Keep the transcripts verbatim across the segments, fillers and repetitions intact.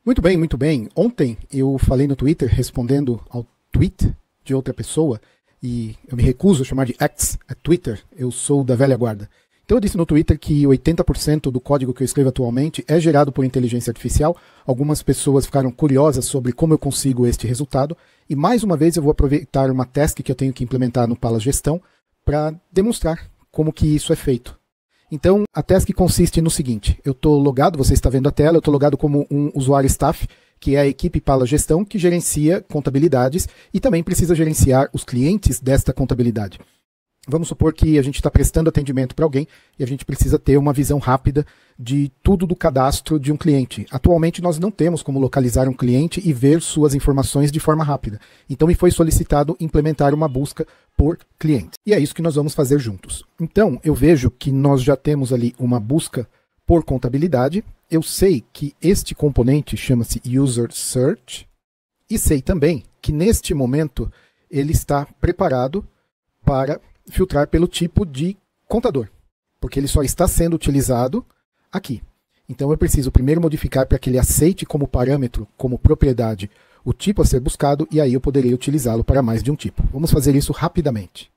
Muito bem, muito bem. Ontem eu falei no Twitter respondendo ao tweet de outra pessoa e eu me recuso a chamar de X, é Twitter, eu sou da velha guarda. Então eu disse no Twitter que oitenta por cento do código que eu escrevo atualmente é gerado por inteligência artificial. Algumas pessoas ficaram curiosas sobre como eu consigo este resultado. E mais uma vez eu vou aproveitar uma task que eu tenho que implementar no Pala Gestão para demonstrar como que isso é feito. Então a task consiste no seguinte: eu estou logado, você está vendo a tela, eu estou logado como um usuário staff, que é a equipe Pala Gestão, que gerencia contabilidades e também precisa gerenciar os clientes desta contabilidade. Vamos supor que a gente está prestando atendimento para alguém e a gente precisa ter uma visão rápida de tudo do cadastro de um cliente. Atualmente nós não temos como localizar um cliente e ver suas informações de forma rápida. Então me foi solicitado implementar uma busca por cliente. E é isso que nós vamos fazer juntos. Então eu vejo que nós já temos ali uma busca por contabilidade. Eu sei que este componente chama-se User Search e sei também que neste momento ele está preparado para filtrar pelo tipo de contador, porque ele só está sendo utilizado aqui. Então eu preciso primeiro modificar para que ele aceite como parâmetro, como propriedade, o tipo a ser buscado, e aí eu poderei utilizá-lo para mais de um tipo. Vamos fazer isso rapidamente.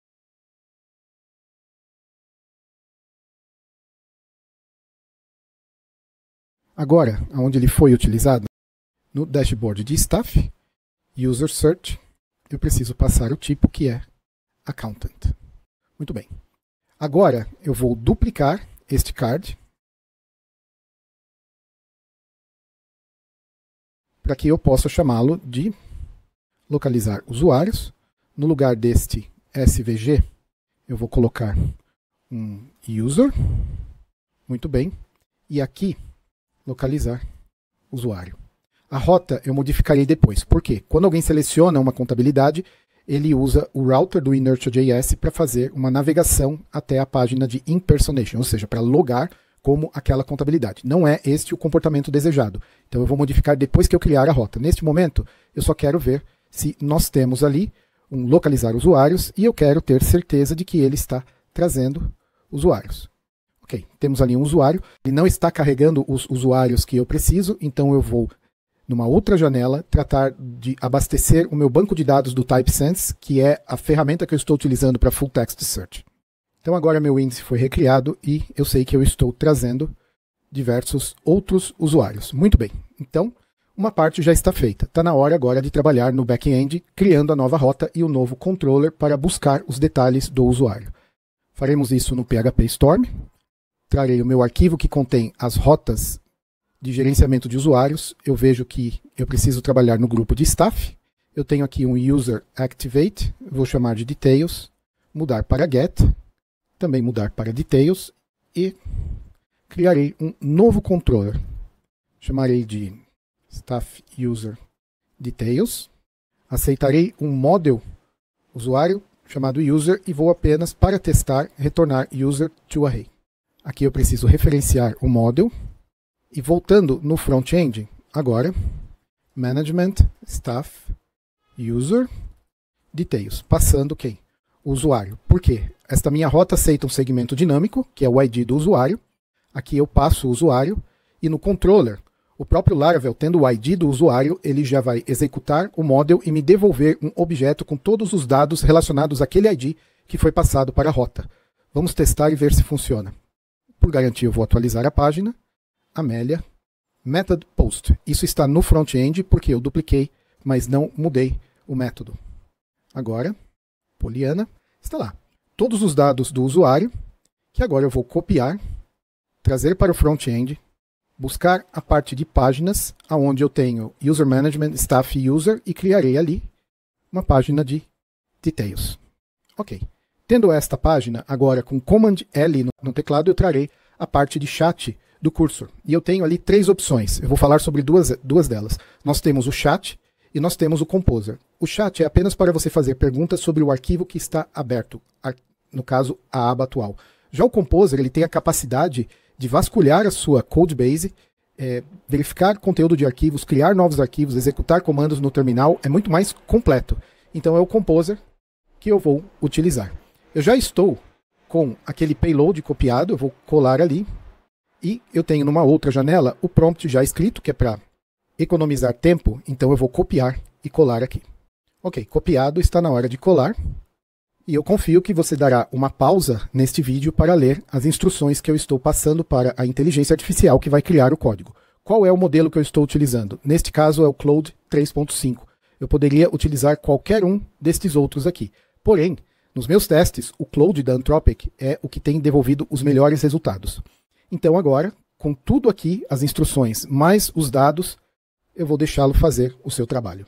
Agora, onde ele foi utilizado, no dashboard de Staff, User Search, eu preciso passar o tipo que é Accountant. Muito bem. Agora eu vou duplicar este card para que eu possa chamá-lo de localizar usuários. No lugar deste S V G, eu vou colocar um user. Muito bem. E aqui, localizar usuário. A rota eu modificarei depois. Por quê? Quando alguém seleciona uma contabilidade, ele usa o router do Inertia.js para fazer uma navegação até a página de impersonation, ou seja, para logar como aquela contabilidade. Não é este o comportamento desejado. Então eu vou modificar depois que eu criar a rota. Neste momento, eu só quero ver se nós temos ali um localizar usuários e eu quero ter certeza de que ele está trazendo usuários. Ok, temos ali um usuário. Ele não está carregando os usuários que eu preciso, então eu vou numa outra janela, tratar de abastecer o meu banco de dados do TypeSense, que é a ferramenta que eu estou utilizando para Full Text Search. Então agora meu índice foi recriado e eu sei que eu estou trazendo diversos outros usuários. Muito bem, então uma parte já está feita. Está na hora agora de trabalhar no back-end, criando a nova rota e o novo controller para buscar os detalhes do usuário. Faremos isso no P H P Storm. Trarei o meu arquivo que contém as rotas de gerenciamento de usuários. Eu vejo que eu preciso trabalhar no grupo de staff. Eu tenho aqui um user activate, vou chamar de details, mudar para get, também mudar para details e criarei um novo controller. Chamarei de staff user details. Aceitarei um model usuário chamado user e vou apenas, para testar, retornar user to array. Aqui eu preciso referenciar o model. E voltando no front-end, agora, Management, Staff, User, Details, passando quem? O usuário. Por quê? Esta minha rota aceita um segmento dinâmico, que é o I D do usuário. Aqui eu passo o usuário, e no controller, o próprio Laravel, tendo o I D do usuário, ele já vai executar o model e me devolver um objeto com todos os dados relacionados àquele I D que foi passado para a rota. Vamos testar e ver se funciona. Por garantia, eu vou atualizar a página. Amélia, method post. Isso está no front-end porque eu dupliquei, mas não mudei o método. Agora, Poliana, está lá. Todos os dados do usuário, que agora eu vou copiar, trazer para o front-end, buscar a parte de páginas, onde eu tenho User Management, Staff User, e criarei ali uma página de Details. Ok. Tendo esta página, agora com Command L no, no teclado, eu trarei a parte de chat do cursor. E eu tenho ali três opções. Eu vou falar sobre duas, duas delas. Nós temos o chat e nós temos o composer. O chat é apenas para você fazer perguntas sobre o arquivo que está aberto, no caso, a aba atual. Já o composer, ele tem a capacidade de vasculhar a sua codebase, é, verificar conteúdo de arquivos, criar novos arquivos, executar comandos no terminal, é muito mais completo. Então é o composer que eu vou utilizar. Eu já estou com aquele payload copiado, eu vou colar ali. E eu tenho numa outra janela o prompt já escrito, que é para economizar tempo, então eu vou copiar e colar aqui. Ok, copiado, está na hora de colar. E eu confio que você dará uma pausa neste vídeo para ler as instruções que eu estou passando para a inteligência artificial que vai criar o código. Qual é o modelo que eu estou utilizando? Neste caso é o Claude três ponto cinco. Eu poderia utilizar qualquer um destes outros aqui. Porém, nos meus testes, o Claude da Anthropic é o que tem devolvido os melhores resultados. Então agora, com tudo aqui, as instruções mais os dados, eu vou deixá-lo fazer o seu trabalho.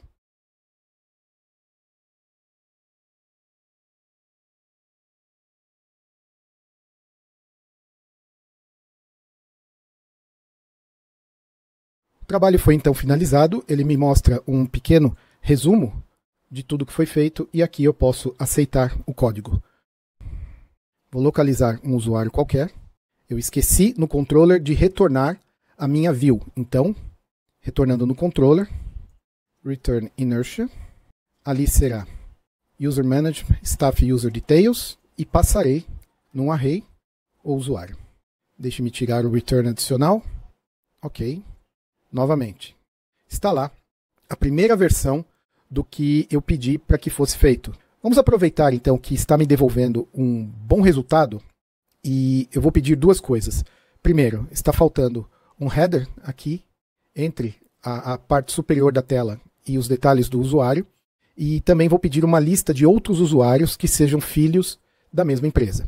O trabalho foi então finalizado, ele me mostra um pequeno resumo de tudo que foi feito e aqui eu posso aceitar o código. Vou localizar um usuário qualquer. Eu esqueci no controller de retornar a minha view. Então, retornando no controller, return inertia, ali será user management, staff user details e passarei num array o usuário. Deixe-me tirar o return adicional. Ok. Novamente, está lá a primeira versão do que eu pedi para que fosse feito. Vamos aproveitar então que está me devolvendo um bom resultado e eu vou pedir duas coisas. Primeiro, está faltando um header aqui entre a, a parte superior da tela e os detalhes do usuário e também vou pedir uma lista de outros usuários que sejam filhos da mesma empresa.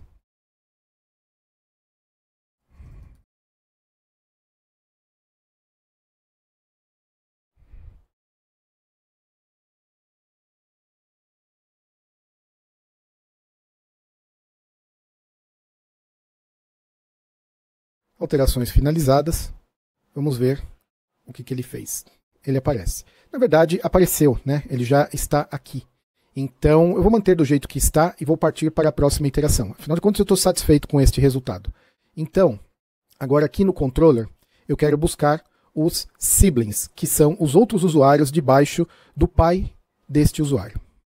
Alterações finalizadas. Vamos ver o que, que ele fez. Ele aparece. Na verdade, apareceu, né? Ele já está aqui. Então, eu vou manter do jeito que está e vou partir para a próxima iteração. Afinal de contas, eu estou satisfeito com este resultado. Então, agora aqui no controller, eu quero buscar os siblings, que são os outros usuários debaixo do pai deste usuário.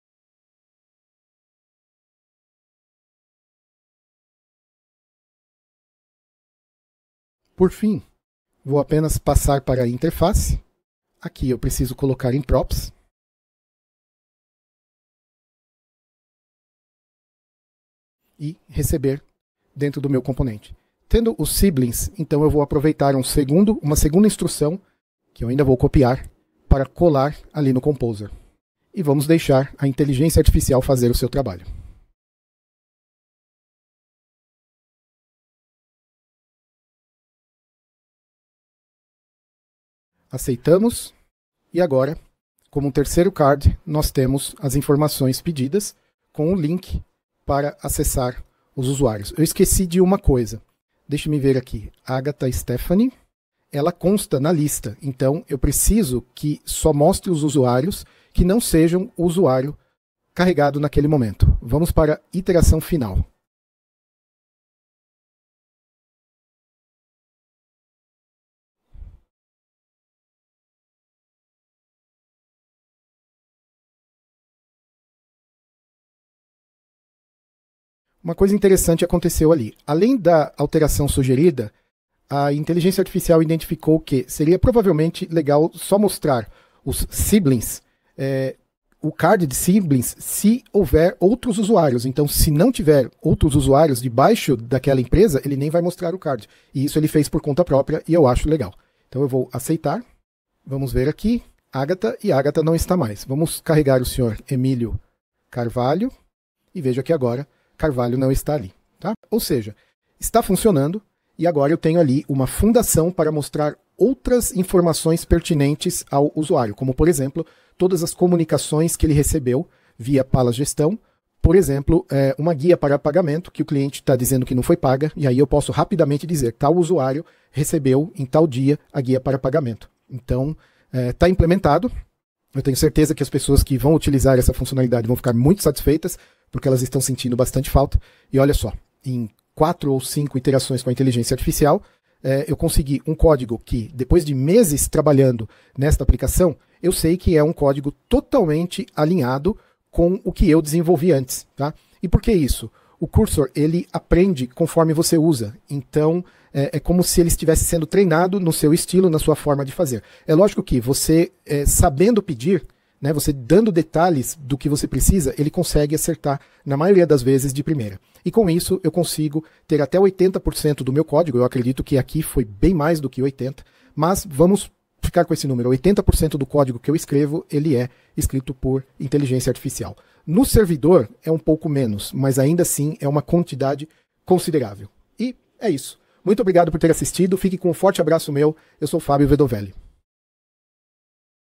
Por fim, vou apenas passar para a interface. Aqui eu preciso colocar em props. E receber dentro do meu componente. Tendo os siblings, então eu vou aproveitar um segundo, uma segunda instrução, que eu ainda vou copiar, para colar ali no Composer. E vamos deixar a inteligência artificial fazer o seu trabalho. Aceitamos. E agora, como um terceiro card, nós temos as informações pedidas com o link para acessar os usuários. Eu esqueci de uma coisa. Deixe-me ver aqui. Agatha Stephanie. Ela consta na lista. Então, eu preciso que só mostre os usuários que não sejam o usuário carregado naquele momento. Vamos para a iteração final. Uma coisa interessante aconteceu ali. Além da alteração sugerida, a inteligência artificial identificou que seria provavelmente legal só mostrar os siblings, é, o card de siblings, se houver outros usuários. Então, se não tiver outros usuários debaixo daquela empresa, ele nem vai mostrar o card. E isso ele fez por conta própria e eu acho legal. Então eu vou aceitar. Vamos ver aqui. Agatha, e Agatha não está mais. Vamos carregar o senhor Emílio Carvalho e veja que agora Carvalho não está ali, tá? Ou seja, está funcionando e agora eu tenho ali uma fundação para mostrar outras informações pertinentes ao usuário, como por exemplo, todas as comunicações que ele recebeu via Palas Gestão, por exemplo, é, uma guia para pagamento que o cliente está dizendo que não foi paga e aí eu posso rapidamente dizer tal usuário recebeu em tal dia a guia para pagamento. Então, está é, implementado. Eu tenho certeza que as pessoas que vão utilizar essa funcionalidade vão ficar muito satisfeitas, porque elas estão sentindo bastante falta. E olha só, em quatro ou cinco iterações com a inteligência artificial, é, eu consegui um código que, depois de meses trabalhando nesta aplicação, eu sei que é um código totalmente alinhado com o que eu desenvolvi antes. Tá? E por que isso? O cursor ele aprende conforme você usa. Então, é, é como se ele estivesse sendo treinado no seu estilo, na sua forma de fazer. É lógico que você, é, sabendo pedir, né, você dando detalhes do que você precisa, ele consegue acertar na maioria das vezes de primeira. E com isso eu consigo ter até oitenta por cento do meu código, eu acredito que aqui foi bem mais do que oitenta por cento, mas vamos ficar com esse número, oitenta por cento do código que eu escrevo, ele é escrito por inteligência artificial. No servidor é um pouco menos, mas ainda assim é uma quantidade considerável. E é isso. Muito obrigado por ter assistido, fique com um forte abraço meu, eu sou Fábio Vedovelli.